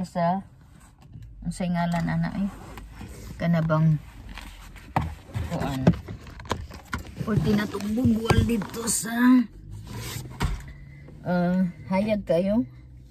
hotel sa ngalan ana kanabang kuan. Pwede na itong bugwal dito sa hayag kayo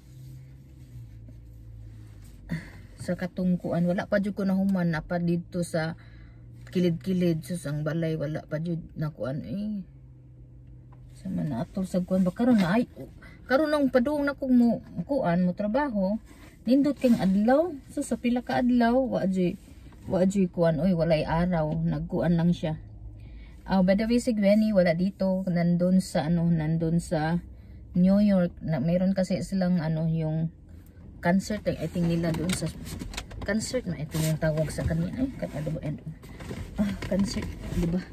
sa katungkuan. Wala pa dyan ko na human na pa dito sa kilid-kilid susang balay. Wala pa dyan na kuan sama na atol sa kuan ba karon na ay karon nang padung na kung mo kuan mo trabaho nindot kang adlaw so sa pila ka adlaw wa dyan kuan walay araw nagkuan lang siya. By the way, si Gwenny wala dito, nandun sa New York. Mayroon kasi silang yung concert, I think nila doon sa concert na ito yung tawag sa kanya. Ay, concert, di ba?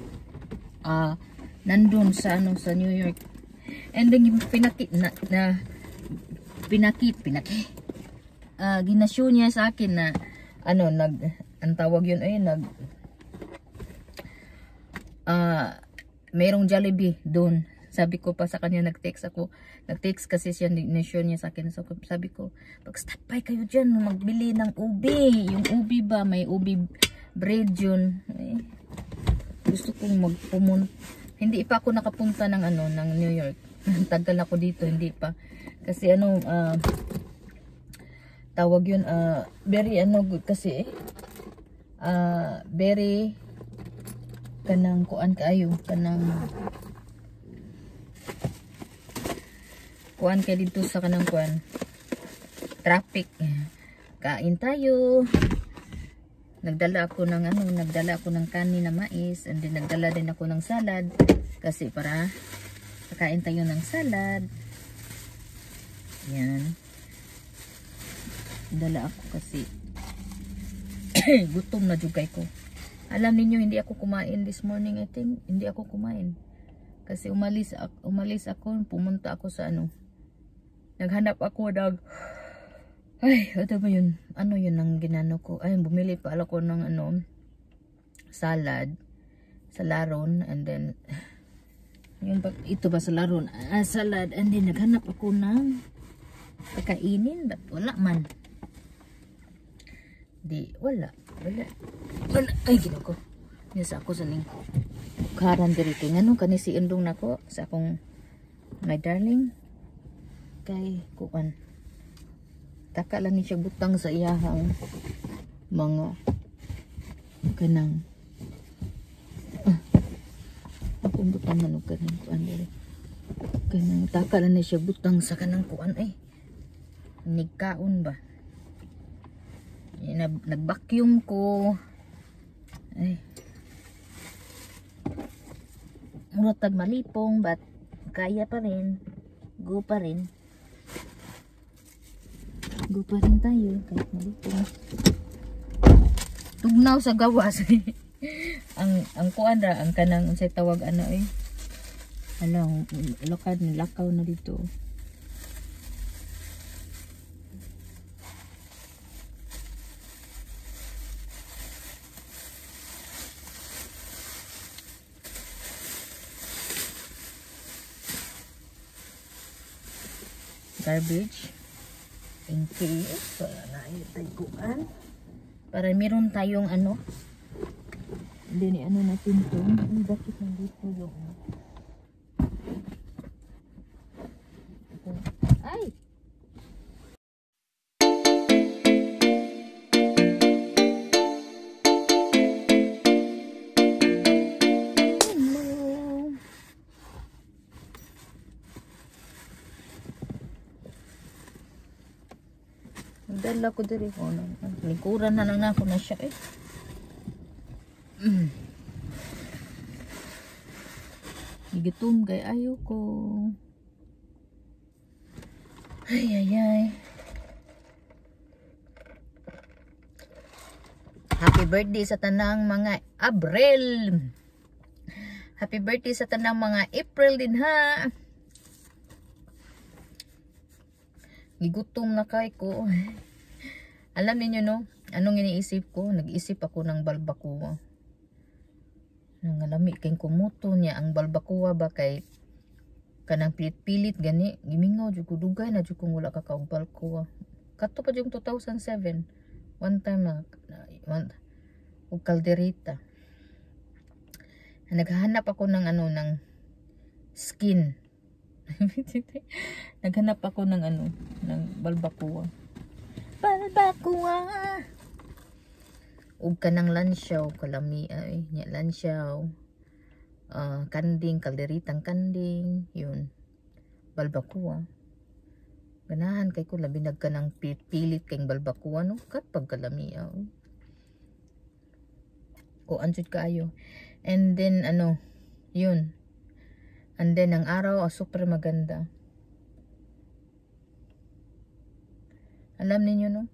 Nandun sa New York. And then yung ginashow niya sa akin na ang tawag yun mayroong Jollibee doon. Sabi ko pa sa kanya, nag-text kasi siya, ni-share niya sa akin. So, sabi ko, pag-stop by kayo dyan, magbili ng ubi. Yung ubi ba, may ubi bread yun. Gusto kong magpumunta. Hindi pa ako nakapunta ng ng New York. Tagal ako dito, hindi pa. Kasi tawag yun, very good kasi very kanang kuan kaayo kanang kuan kay dito sa kanang kuan traffic. Kain tayo. Nagdala ako ng kanin na mais, and then nagdala din ako ng salad kasi para kain tayo ng salad. Yan. Dala ako kasi gutom na jugay ko. Alam niyo hindi ako kumain this morning, I think. Hindi ako kumain. Kasi umalis ako, pumunta ako sa naghanap ako ay, ano ba yun? Ano yun ang ginano ko? Ay, bumili pa ako ng salad sa Laron, and then ito ba sa Laron? Salad, and then naghanap ako ng kakainin, but wala man. Wala. Ay, ginoo ko. Nasa ako sa ning karan diri kay ngano kani si indong nako sa akong my darling kay kuan. Taka lang ni siya butang sa iyahang mga kanang akong butang man og kanang kuan diri. Kanang taka lang ni siya butang sa kanang kuan nigkaon ba. Nag-vacuum ko. Ay. Muratag malipong, but kaya pa rin. Go pa rin tayo kahit malipong. Tugnaw sa gawas. ang kuan ra ang kanang unsay tawag alang lokad ni lakaw na dito. Garbage in case taguan para meron tayong hindi natin to bakit nandito yung ay dala ko diri ko likuran na lang ako na siya Gigitum kay ayo ko. Ay. Happy birthday sa tanang mga Abril. Happy birthday sa tanang mga April din ha. Gigutom na kay ko. Alam niyo no, anong iniisip ko? Nag-isip ako ng balbacoa. Nang alami kay kumuto niya ang balbacoa ba kay kanang pilit-pilit gani. Gimingaw jud ko dugay na jud kung wala ka kaong balbacoa. Kato pa yung 2007. One time na og kalderita. Naghahanap ako ng ano ng skin. Naghanap ako ng ano ng balbacoa. Balbacoa. Ug kanang lansyaw, kalami ay nya lansyaw. Kanding, kalderitang kanding, yun. Balbacoa. Ganahan kay ko labi nagka ng pilit kayong balbacoa no kat pagkalami o anjud kaayo. And then ano yun, and then ang araw super maganda. Alam niyo no,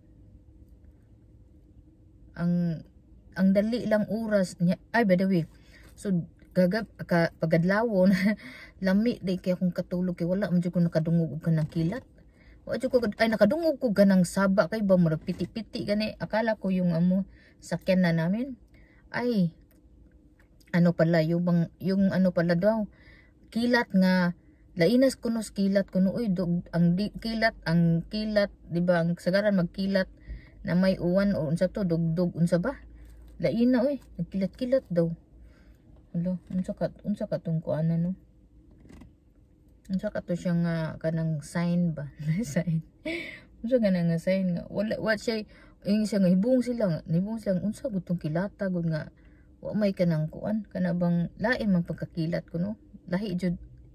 ang dali lang oras niya. Ay, by the way, so pagadlawon lami day kay akong katulog kay wala man jud ko nakadungog og kanang kilat. Ay nakadungog ko ganang saba kay ba murag piti-piti gani. Akala ko yung sakyan na namin ay ano pala yung ano pala daw kilat nga lainas kunos kilat kuno uy ang kilat di ba ang sagaran magkilat na may uwan o unsa to dugdug unsa ba laina uy nagkilat-kilat daw. Hello unsa ka tong kuan no. Unsa ka to siya nga kanang sign ba? Sign. Unsa kanang nga sign nga wala what siya yung siya nga hibong sila unsa gud tong kilata gud nga wa may kanang kuan kana bang lain man pagkakilat kuno lahi jud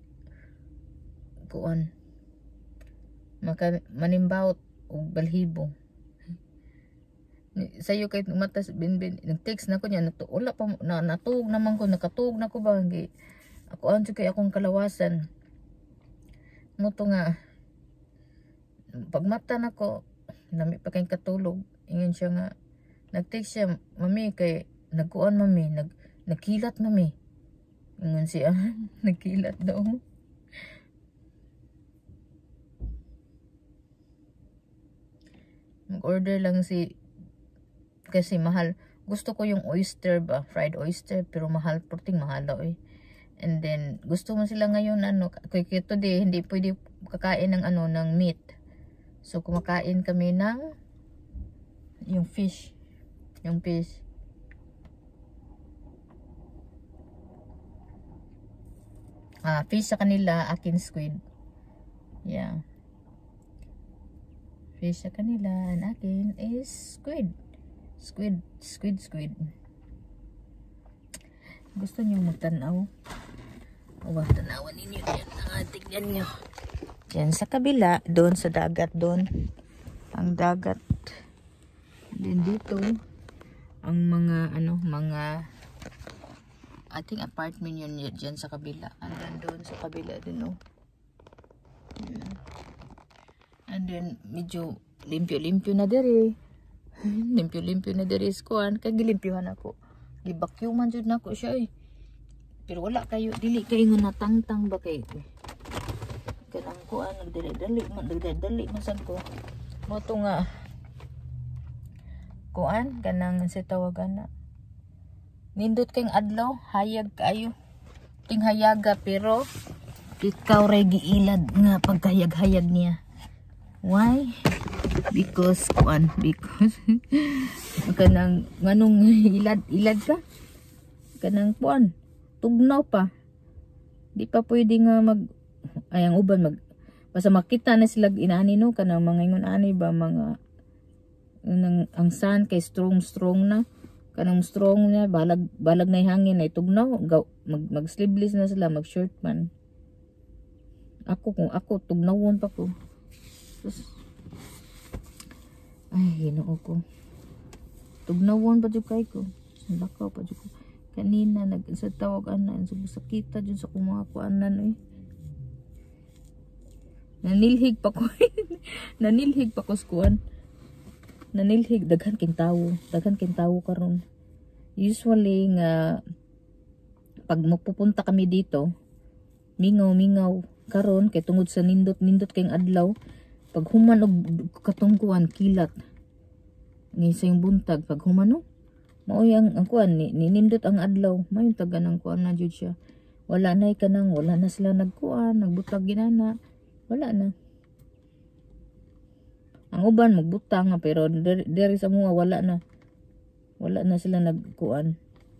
kuan maka manimbawot og balhibo. Sayo kay matas binbin nag-text na ko niya wala pa natug naman ko nakatug na ko ba ako anjo kay akong kalawasan mo to nga pagmata na ko nami pa kay katulog ingon siya nga nag-text siya mami kay nagkuan mami nagkilat mami ingon siya nagkilat daw. Mag-order lang kasi mahal. Gusto ko yung oyster ba, fried oyster pero mahal, porting mahal daw eh. And then gusto mo sila ngayon kay today hindi pwede kakain ng ng meat. So kumakain kami ng yung fish. Fish sa kanila, akin squid. Yeah. Fish sa kanila, and akin is squid. Gusto niyo magtanaw? Tanawan ninyo yan. Tignan nyo. Diyan sa kabila, doon sa dagat, doon. Ang dagat. Then dito, ang mga, ating apartment yun diyan sa kabila. And doon sa kabila din, oh. And then, medyo limpyo-limpyo na dere. Limpyo-limpyo na dere skuan. Kaya gilimpyohan ako. Gibakyuman jud na ako siya eh. Pero wala kayo. Dili kayo nga natangtang ba kayo eh. Kanang kuan. Nagdali-dali masan ko. Moto nga. Kuan. Kanang si tawagan na. Nindot kayong adlaw. Hayag kayo. Ting hayaga pero ikaw ray giilad nga pagkahayag-hayag niya. Why? Because kanang nganong ilad ka kanang puan tugnaw pa di pa pwede nga ang uban basta makita na sila inani no kanang mga ingon ani ba mga ang sun kay strong na kanang strong na balag na hangin ay tugnaw mag sleeveless na sila mag shirt man ako tugnawon pa ko. Ay, ginoo ko. Tugnawon pa dyan kay ko. Lakaw pa dyan ko. Kanina, sa tawag anan. Sakita dyan sa mga kuanan. Nanilhig pa ko. Nanilhig pa ko skuan. Nanilhig. Daghan kintawo karon. Usually, nga, pag magpupunta kami dito, mingaw. Karon, kay tungod sa nindot kayong adlaw, pag human og katungkuan kilat ni sa yung buntag pag human mao yang ang kuan ni nindot ang adlaw may taga nang kuan na jud siya wala na sila nagkuan nagbutag ginana wala na Ang uban magbutang nga pero diri sa mga wala na. Wala na sila nagkuan.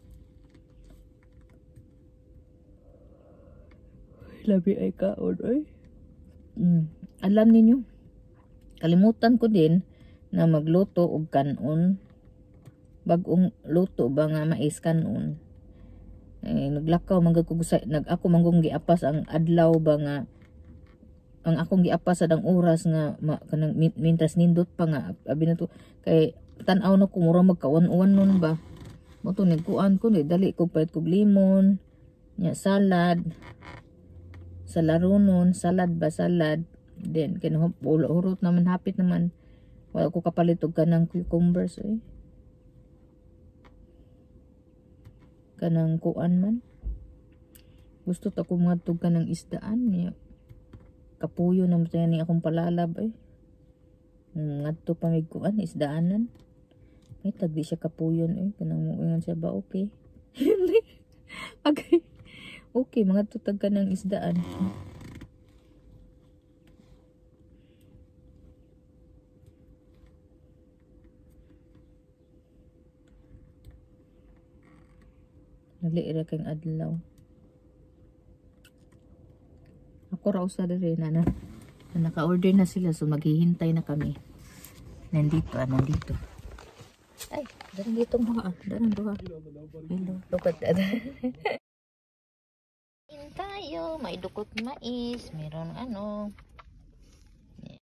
Labi ay kaon ay. Alam ninyo, kalimutan ko din na magluto og kanon. Bagong luto ba nga mais kanon. Naglakaw manggag ko ako manggong giapas ang adlaw ba nga ang akong giapas sa dang oras nga kanang mintras nindot pa nga abi na to kay tan-aw na ko mura magkawan-uwan nun ba. Mo to nagkuan ko dali ko pait kog limon, nya salad. Sa larunon, salad ba salad. Then hurot naman hapit naman. Wala ko kapalit og kanang cucumbers eh. Kanang kuan man. Gusto ta ko mga tug kanang isdaan niya. Kapuyo naman tayo ni akong palalab eh. Ngadto pa mig kuan isdaanan. May tagdi siya kapuyon eh. Kanang muingon siya ba okay. Okay. Okay, mga tutag ka ng isdaan. Naliira kang adlaw. Ako raw sa rin na naka-order na sila so maghihintay na kami. Nandito. Ay, darang dito mga darang duha. Hello, lukat tayo, may dukot mais, meron